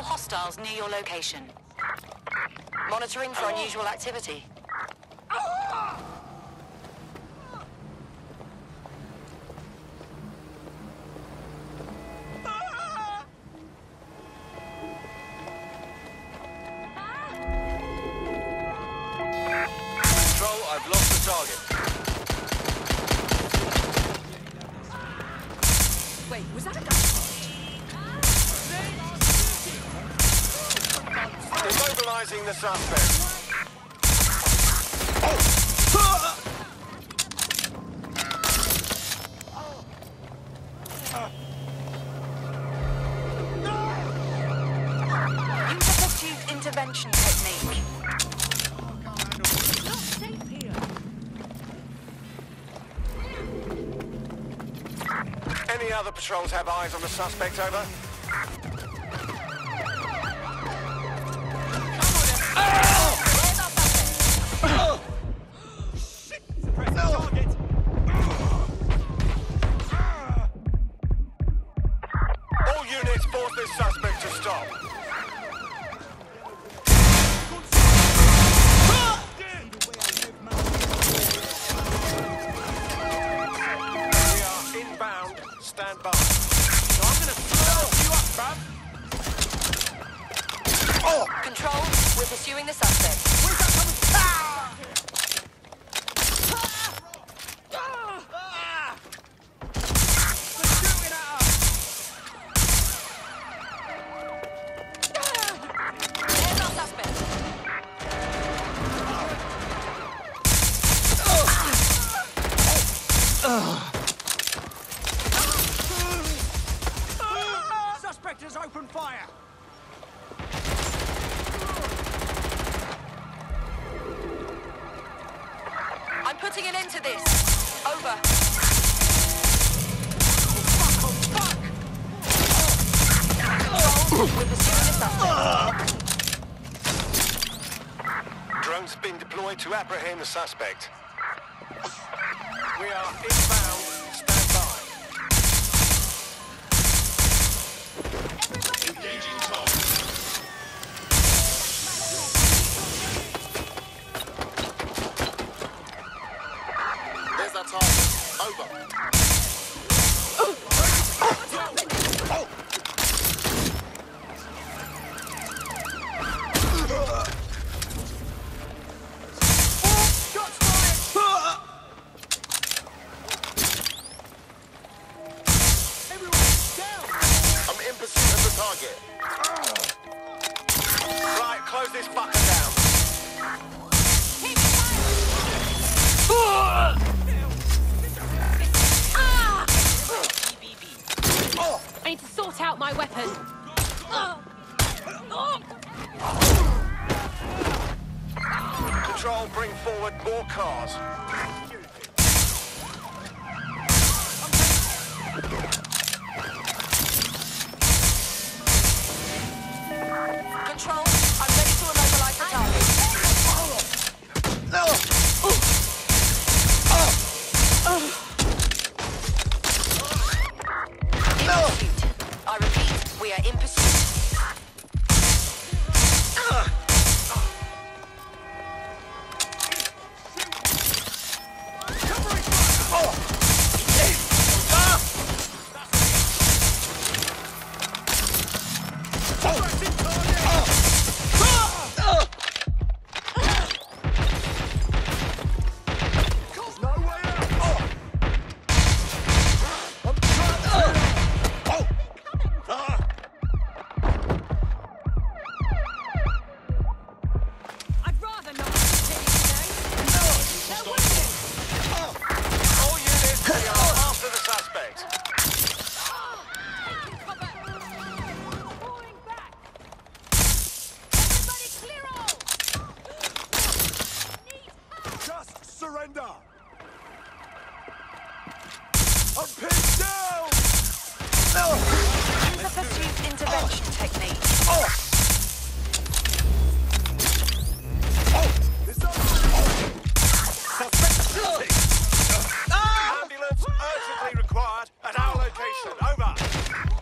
hostiles near your location. Monitoring for unusual activity. Control, I've lost the target. Wait, was that a gunshot? Immobilizing the suspect. Use a pursuit intervention technique. Not safe here. Any other patrols have eyes on the suspect, over? All units force this suspect to stop. We are inbound. Stand by. So I'm gonna slow you up, bruv. Control, we're pursuing the suspect. Where's that coming? There's our suspect. Suspect has opened fire. I'm putting an end to this. Over. Control, we're pursuing the suspect. Drone's been deployed to apprehend the suspect. We are inbound. Stand by. Engaging target. There's our target. Over. Shots fired. Everyone down. I'm in pursuit of the target. Right, close this fucker down. I need to sort out my weapon. Control, bring forward more cars. Control, I'm ready to immobilize the target. In pursuit. I repeat, we are in pursuit. I'd rather not continue today. They're winning. All units, we are after the suspect. Taking cover. Falling back. Everybody clear all. Need help. Just surrender. I'm pinned down. Use a pursuit intervention technique. Ambulance urgently required at our location. Over.